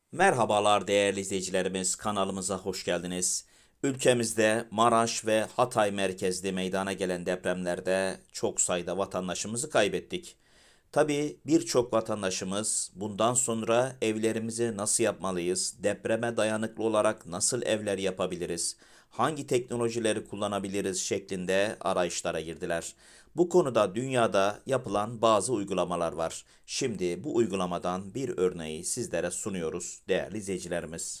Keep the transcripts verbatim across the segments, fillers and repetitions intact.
Merhabalar değerli izleyicilerimiz, kanalımıza hoş geldiniz. Ülkemizde Maraş ve Hatay merkezli meydana gelen depremlerde çok sayıda vatandaşımızı kaybettik. Tabii birçok vatandaşımız bundan sonra evlerimizi nasıl yapmalıyız, depreme dayanıklı olarak nasıl evler yapabiliriz, hangi teknolojileri kullanabiliriz şeklinde arayışlara girdiler. Bu konuda dünyada yapılan bazı uygulamalar var. Şimdi bu uygulamadan bir örneği sizlere sunuyoruz değerli izleyicilerimiz.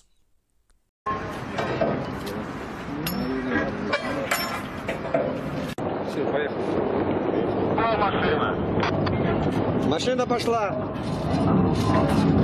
Все, поехали. Машина. Машина пошла.